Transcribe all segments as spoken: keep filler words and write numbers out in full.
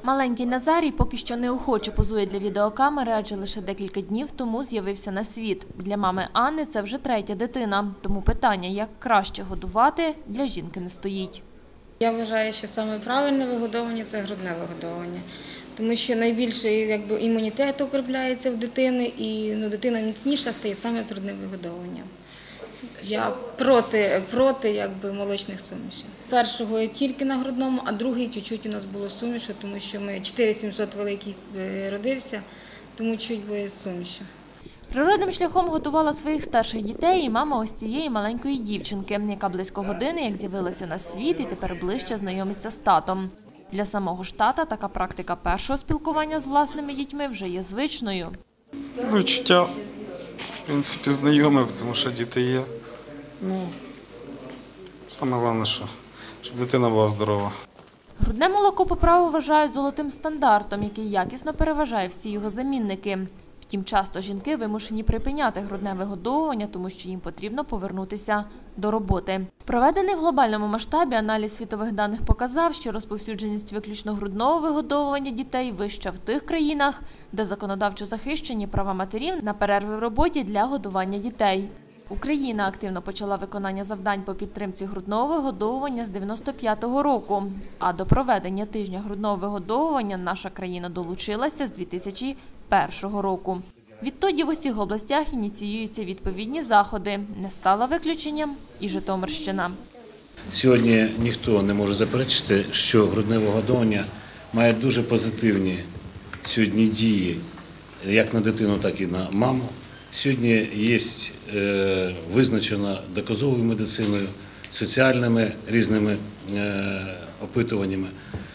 Маленький Назарій поки що неохоче позує для відеокамери, адже лише декілька днів тому з'явився на світ. Для мами Анни це вже третя дитина, тому питання, як краще годувати, для жінки не стоїть. Я вважаю, що саме правильне вигодовування – це грудне вигодовування. Тому що найбільше якби, імунітет укріпляється в дитини і ну, дитина міцніша стає саме з грудним вигодовуванням. Я проти, проти якби, молочних сумішей. Першого тільки на грудному, а другий чуть-чуть у нас було сумішу, тому що ми чотири тисячі сімсот великий родився, тому чуть без суміші. Природним шляхом готувала своїх старших дітей і мама ось цієї маленької дівчинки, яка близько години, як з'явилася на світ і тепер ближче знайомиться з татом. Для самого ж тата така практика першого спілкування з власними дітьми вже є звичною. Відчуття, в принципі, знайоме, тому що діти є. Ну, саме головне, що, щоб дитина була здорова. Грудне молоко по праву вважають золотим стандартом, який якісно переважає всі його замінники. Втім, часто жінки вимушені припиняти грудне вигодовування, тому що їм потрібно повернутися до роботи. Проведений в глобальному масштабі аналіз світових даних показав, що розповсюдженість виключно грудного вигодовування дітей вища в тих країнах, де законодавчо захищені права матерів на перерви в роботі для годування дітей. Україна активно почала виконання завдань по підтримці грудного вигодовування з дев'яносто п'ятого року, а до проведення тижня грудного вигодовування наша країна долучилася з дві тисячі першого року. Відтоді в усіх областях ініціюються відповідні заходи. Не стала виключенням і Житомирщина. Сьогодні ніхто не може заперечити, що грудне вигодовування має дуже позитивні сьогодні дії як на дитину, так і на маму. Сьогодні є е, визначено доказовою медициною, соціальними різними е, опитуваннями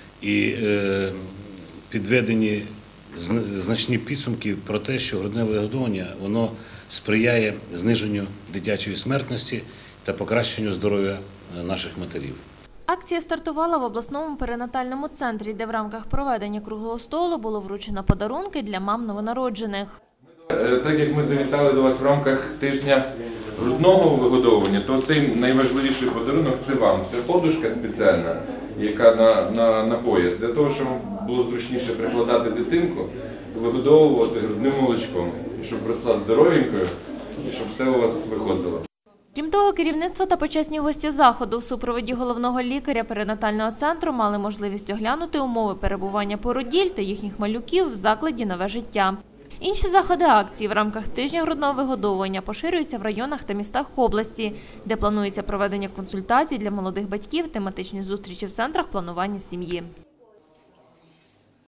і е, підведені значні підсумки про те, що грудне вигодовування воно сприяє зниженню дитячої смертності та покращенню здоров'я наших матерів. Акція стартувала в обласному перинатальному центрі, де в рамках проведення круглого столу було вручено подарунки для мам новонароджених. Так як ми завітали до вас в рамках тижня грудного вигодовування, то цей найважливіший подарунок – це вам. Це подушка спеціальна, яка на, на, на пояс, для того, щоб було зручніше прикладати дитинку, вигодовувати грудним молочком, і щоб росла здоровенькою, і щоб все у вас виходило. Крім того, керівництво та почесні гості заходу в супроводі головного лікаря перинатального центру мали можливість оглянути умови перебування породіль та їхніх малюків в закладі «Нове життя». Інші заходи акції в рамках тижня грудного вигодовування поширюються в районах та містах області, де планується проведення консультацій для молодих батьків, тематичні зустрічі в центрах планування сім'ї.